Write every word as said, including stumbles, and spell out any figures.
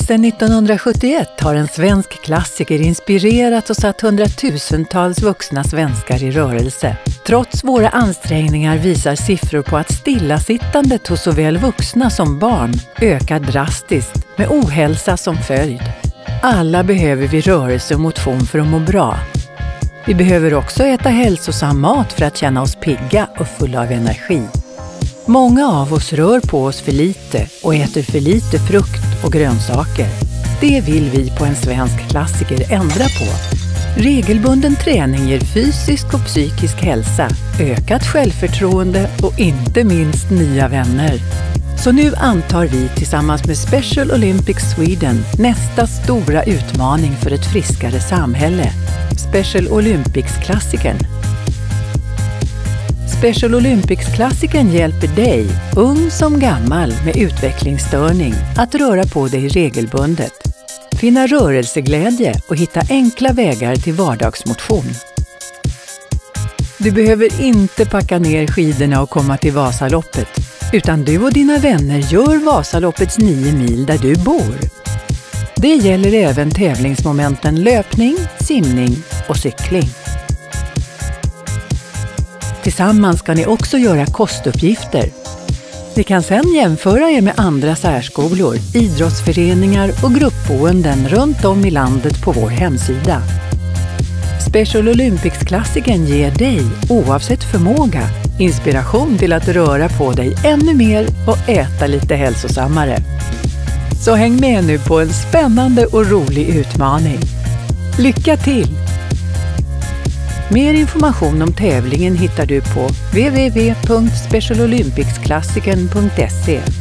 Sedan nittonhundrasjuttioett har en svensk klassiker inspirerat och satt hundratusentals vuxna svenskar i rörelse. Trots våra ansträngningar visar siffror på att stillasittandet hos såväl vuxna som barn ökar drastiskt med ohälsa som följd. Alla behöver vi rörelse och motion för att må bra. Vi behöver också äta hälsosam mat för att känna oss pigga och fulla av energi. Många av oss rör på oss för lite och äter för lite frukt och grönsaker. Det vill vi på en svensk klassiker ändra på. Regelbunden träning ger fysisk och psykisk hälsa, ökat självförtroende och inte minst nya vänner. Så nu antar vi tillsammans med Special Olympics Sweden nästa stora utmaning för ett friskare samhälle. Special Olympics-klassikern. Special Olympics-klassikern hjälper dig, ung som gammal med utvecklingsstörning, att röra på dig regelbundet, finna rörelseglädje och hitta enkla vägar till vardagsmotion. Du behöver inte packa ner skidorna och komma till Vasaloppet, utan du och dina vänner gör Vasaloppets nio mil där du bor. Det gäller även tävlingsmomenten löpning, simning och cykling. Tillsammans ska ni också göra kostuppgifter. Ni kan sedan jämföra er med andra särskolor, idrottsföreningar och gruppboenden runt om i landet på vår hemsida. Special Olympics-klassikern ger dig, oavsett förmåga, inspiration till att röra på dig ännu mer och äta lite hälsosammare. Så häng med nu på en spännande och rolig utmaning. Lycka till! Mer information om tävlingen hittar du på w w w punkt special olympics klassikern punkt se.